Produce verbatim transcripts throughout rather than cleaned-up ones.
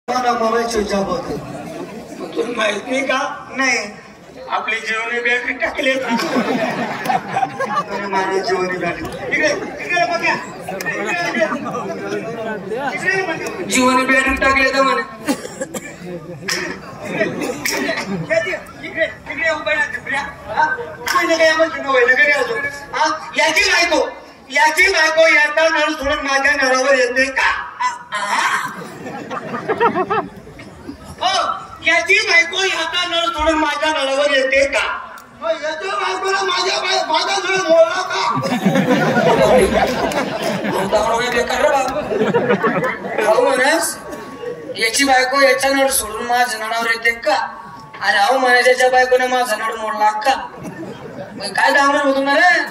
Mobile switch off होतो. तुला माहित नाही का? नाही आपली जीवनी बॅटरी टाकली माझ्या जीवनी बॅटरी जीवनी बॅटरी टाकले तर म्हणे याची बायको याची बायको याचा नळ सोडून माझ्या नळावर येते का? हो याची बायको याचा नळ सोडून माझ्या नळावर येते का? याच्या बायकोला माझ्या माझा नळ मोडला का? म्हणस याची बायको याच्या नळ सोडून माझ्या नळावर येते का? आणि अहो म्हणा त्याच्या बायकोने माझा नळ मोडला का? काय डांबणार होतो ना रे?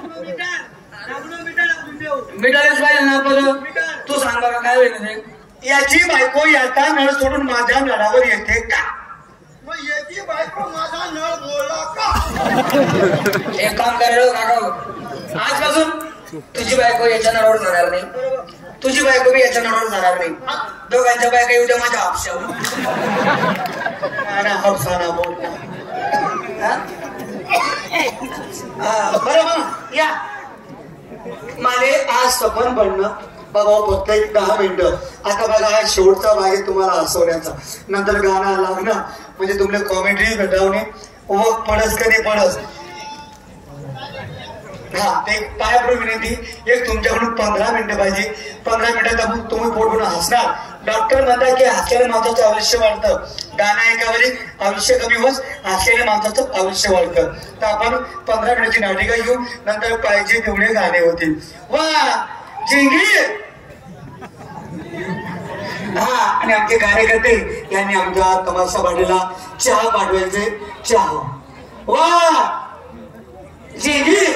मिटायलाच पाहिजे ना परत. तू सांग बघा काय होईल ते. याची बायको याचा नळ सोडून माझ्या नळावर येते का? याची बायको माझा नळ बोलला का? एक काम करायला काका आजपासून तुझी बायको याच्या नळावर जाणार नाही, तुझी बायको बी याच्या नळावर जाणार नाही. दोघांच्या बायका येऊ द्या माझ्या हापशावर. हापसाना बोल बरोबर. या माझे आज सफन बनणं बाबा प्रत्येक दहा मिनिटं. आता बघा हा शेवटचा भाग आहे तुम्हाला हसवण्याचा. नंतर गाणं लागणं म्हणजे तुम्हाला कॉमेडी भेटावणे व पडस कधी पडस. हा ते पायापुढे विनंती एक तुमच्याकडून पंधरा मिनिटं पाहिजे. पंधरा मिनिटात तुम्ही पोटून हसणार. डॉक्टर म्हणतात की हसलेल्या माणसाचं आयुष्य वाढतं. गाणं ऐकावरी आयुष्य कमी होस हसलेल्या माणसाचं आयुष्य वाढतं. तर आपण पंधरा मिनिटाची नाटिका घेऊ. नंतर पाहिजे तेवढे गाणे होतील. वा जिंगी हा आणि आमचे कार्यकर्ते यांनी आमच्या तमाशा पाटीला चहा पाठवायचे. चहा वा जिंगी